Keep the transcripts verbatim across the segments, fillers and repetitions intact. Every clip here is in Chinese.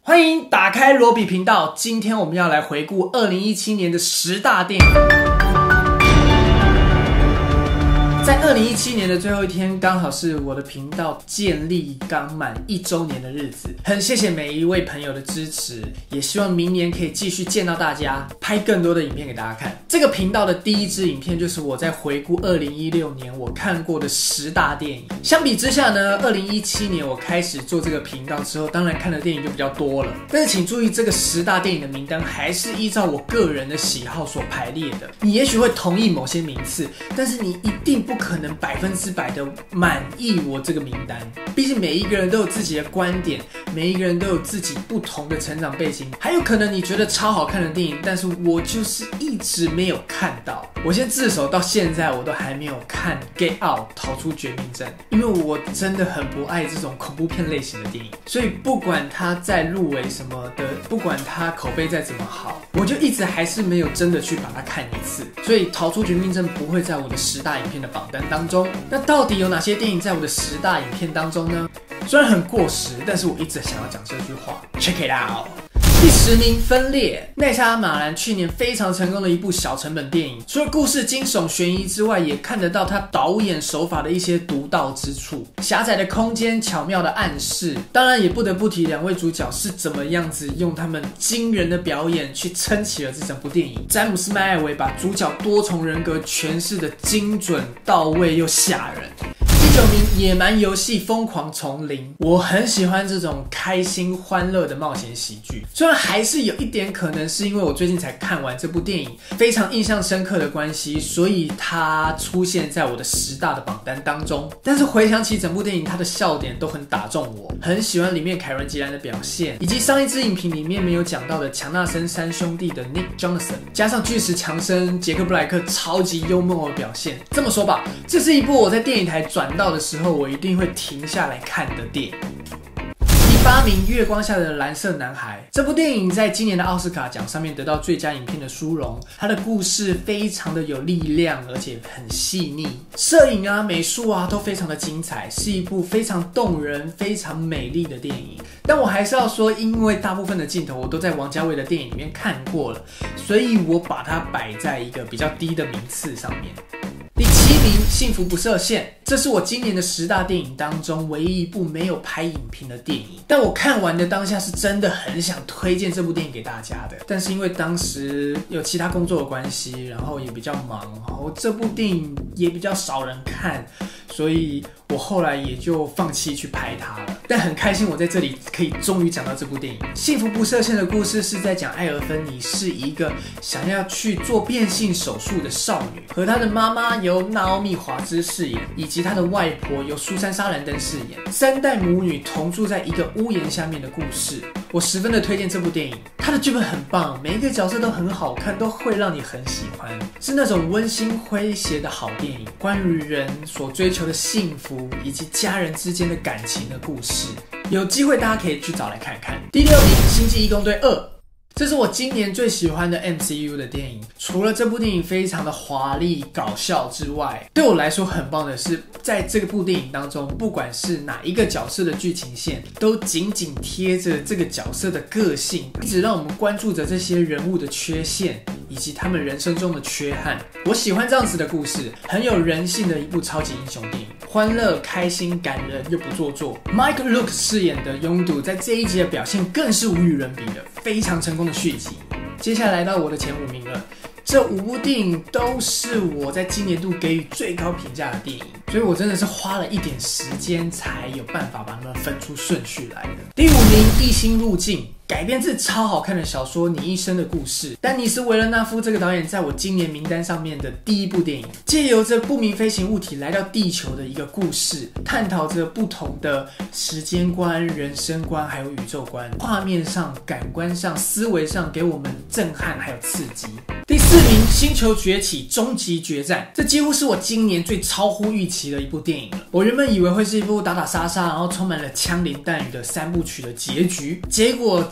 欢迎打开罗比频道，今天我们要来回顾二零一七年的十大电影。在二零一七年的最后一天，刚好是我的频道建立刚满一周年的日子，很谢谢每一位朋友的支持，也希望明年可以继续见到大家，拍更多的影片给大家看。这个频道的第一支影片就是我在回顾二零一六年我看过的十大电影。相比之下呢，二零一七年我开始做这个频道之后，当然看的电影就比较多了。但是请注意，这个十大电影的名单还是依照我个人的喜好所排列的。你也许会同意某些名次，但是你一定不可能百分之百的满意我这个名单。毕竟每一个人都有自己的观点，每一个人都有自己不同的成长背景，还有可能你觉得超好看的电影，但是我就是一直没有看到。我先自首，到现在我都还没有看 Get Out 逃出绝命镇，因为我真的很不爱这种恐怖片类型的电影，所以不管它在入围什么的，不管它口碑再怎么好，我就一直还是没有真的去把它看一次。所以逃出绝命镇不会在我的十大影片的榜单当中。那到底有哪些电影在我的十大影片当中呢？虽然很过时，但是我一直想要讲这句话 Check it out。第十名，分裂。奈莎马兰去年非常成功的一部小成本电影，除了故事惊悚悬疑之外，也看得到他导演手法的一些独到之处。狭窄的空间，巧妙的暗示，当然也不得不提两位主角是怎么样子用他们惊人的表演去撑起了这整部电影。詹姆斯麦艾维把主角多重人格诠释的精准到位又吓人。第九名，野蛮游戏疯狂丛林。我很喜欢这种开心欢乐的冒险喜剧，虽然还是有一点可能是因为我最近才看完这部电影，非常印象深刻的关系，所以它出现在我的十大的榜单当中。但是回想起整部电影，它的笑点都很打中我，很喜欢里面凯伦吉兰的表现，以及上一支影评里面没有讲到的强纳森三兄弟的 Nick Johnson， 加上巨石强森杰克布莱克超级幽默的表现。这么说吧，这是一部我在电影台转到的时候我一定会停下来看的电影。第八名，月光下的蓝色男孩。这部电影在今年的奥斯卡奖上面得到最佳影片的殊荣。它的故事非常的有力量，而且很细腻，摄影啊、美术啊都非常的精彩，是一部非常动人、非常美丽的电影。但我还是要说，因为大部分的镜头我都在王家卫的电影里面看过了，所以我把它摆在一个比较低的名次上面。第七名，幸福不设限。这是我今年的十大电影当中唯一一部没有拍影评的电影，但我看完的当下是真的很想推荐这部电影给大家的，但是因为当时有其他工作的关系，然后也比较忙，然后这部电影也比较少人看，所以我后来也就放弃去拍它了。但很开心我在这里可以终于讲到这部电影。幸福不设限的故事是在讲艾尔芬妮是一个想要去做变性手术的少女，和她的妈妈由娜奥米华兹饰演，以及她的外婆由苏珊莎兰登饰演，三代母女同住在一个屋檐下面的故事。我十分的推荐这部电影，它的剧本很棒，每一个角色都很好看，都会让你很喜欢，是那种温馨诙谐的好电影，关于人所追求的幸福以及家人之间的感情的故事。有机会大家可以去找来看看。第六名，星际义工队二。这是我今年最喜欢的 M C U 的电影，除了这部电影非常的华丽搞笑之外，对我来说很棒的是，在这部电影当中，不管是哪一个角色的剧情线，都紧紧贴着这个角色的个性，一直让我们关注着这些人物的缺陷以及他们人生中的缺憾。我喜欢这样子的故事，很有人性的一部超级英雄电影，欢乐、开心、感人又不做作。Mike Luke 饰演的拥堵在这一集的表现更是无与伦比的，非常成功的续集。接下来来到我的前五名了。这五部电影都是我在今年度给予最高评价的电影，所以我真的是花了一点时间才有办法把它们分出顺序来的。第五名，异星入境。改编自超好看的小说《你一生的故事》，丹尼斯·维伦纳夫这个导演在我今年名单上面的第一部电影，借由着不明飞行物体来到地球的一个故事，探讨着不同的时间观、人生观还有宇宙观，画面上、感官上、思维上给我们震撼还有刺激。第四名，《星球崛起：终极决战》，这几乎是我今年最超乎预期的一部电影了。我原本以为会是一部打打杀杀，然后充满了枪林弹雨的三部曲的结局，结果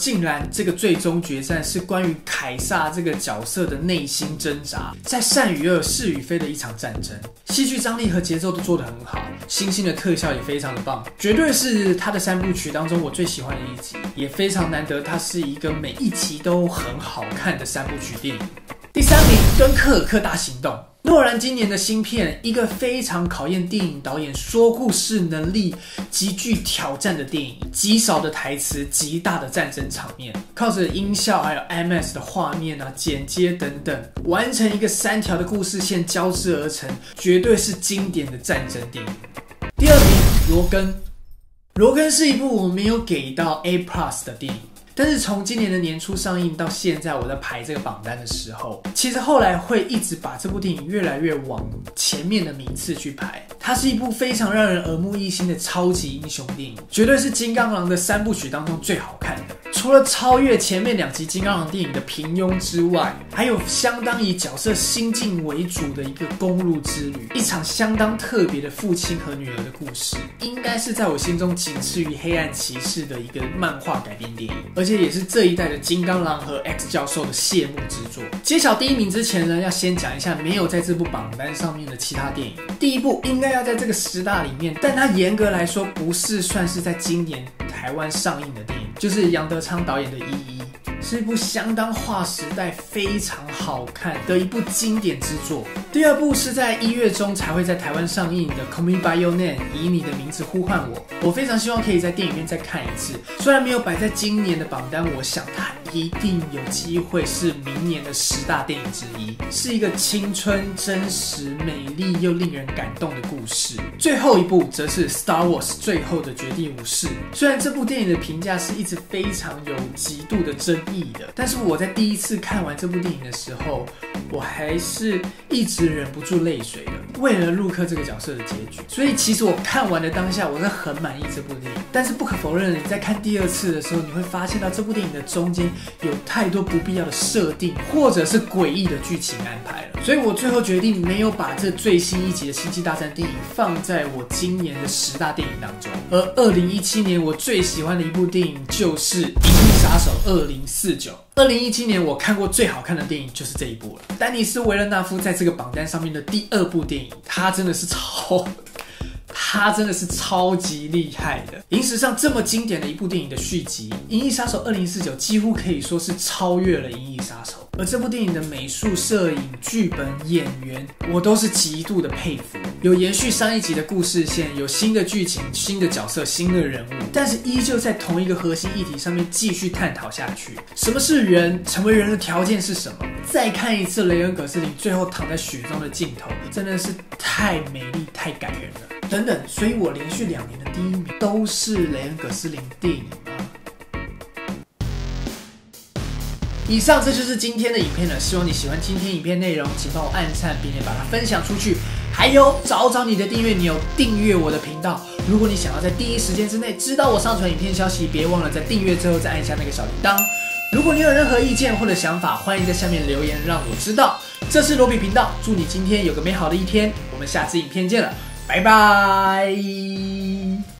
竟然这个最终决战是关于凯撒这个角色的内心挣扎，在善与恶、是与非的一场战争。戏剧张力和节奏都做得很好，星星的特效也非常的棒，绝对是他的三部曲当中我最喜欢的一集，也非常难得它是一个每一集都很好看的三部曲电影。第三名，敦刻尔克大行动。诺兰今年的新片，一个非常考验电影导演说故事能力极具挑战的电影，极少的台词，极大的战争场面，靠着音效还有 I M A X 的画面啊、剪接等等，完成一个三条的故事线交织而成，绝对是经典的战争电影。第二名，罗根。罗根是一部我没有给到 A plus 的电影。但是从今年的年初上映到现在，我在排这个榜单的时候，其实后来会一直把这部电影越来越往前面的名次去排。它是一部非常让人耳目一新的超级英雄电影，绝对是金刚狼的三部曲当中最好看的。除了超越前面两集金刚狼电影的平庸之外，还有相当以角色心境为主的一个公路之旅，一场相当特别的父亲和女儿的故事，应该是在我心中仅次于黑暗骑士的一个漫画改编电影，而且也是这一代的金刚狼和 X 教授的谢幕之作。揭晓第一名之前呢，要先讲一下没有在这部榜单上面的其他电影。第一部应该要在这个十大里面，但它严格来说不是算是在今年台湾上映的电影，就是杨德昌导演的《一一》，是一部相当划时代、非常好看的一部经典之作。第二部是在一月中才会在台湾上映的《Call Me by Your Name》，以你的名字呼唤我。我非常希望可以在电影院再看一次，虽然没有摆在今年的榜单，我想它一定有机会是明年的十大电影之一，是一个青春、真实、美丽又令人感动的故事。最后一部则是《Star Wars 最后的决定武士》，虽然这部电影的评价是一直非常有极度的争议的，但是我在第一次看完这部电影的时候，我还是一直忍不住泪水的，为了陆克这个角色的结局。所以其实我看完的当下，我是很满意这部电影。但是不可否认的，你在看第二次的时候，你会发现到这部电影的中间有太多不必要的设定，或者是诡异的剧情安排了。所以我最后决定没有把这最新一集的星际大战电影放在我今年的十大电影当中。而二零一七年我最喜欢的一部电影就是《银翼杀手二零四九》。二零一七年我看过最好看的电影就是这一部了。丹尼斯·维勒纳夫在这个榜单上面的第二部电影，他真的是超。他真的是超级厉害的，影史上这么经典的一部电影的续集《银翼杀手二零四九》几乎可以说是超越了《银翼杀手》，而这部电影的美术、摄影、剧本、演员，我都是极度的佩服。有延续上一集的故事线，有新的剧情、新的角色、新的人物，但是依旧在同一个核心议题上面继续探讨下去。什么是人？成为人的条件是什么？再看一次雷恩·葛斯林最后躺在雪中的镜头，真的是太美丽、太感人了。等等，所以我连续两年的第一名都是雷恩·葛斯林电影啊。以上这就是今天的影片了，希望你喜欢今天影片内容，请帮我按赞，并且把它分享出去。还有找找你的订阅钮，订阅我的频道。如果你想要在第一时间之内知道我上传影片消息，别忘了在订阅之后再按下那个小铃铛。如果你有任何意见或者想法，欢迎在下面留言让我知道。这是罗比频道，祝你今天有个美好的一天，我们下次影片见了。拜拜。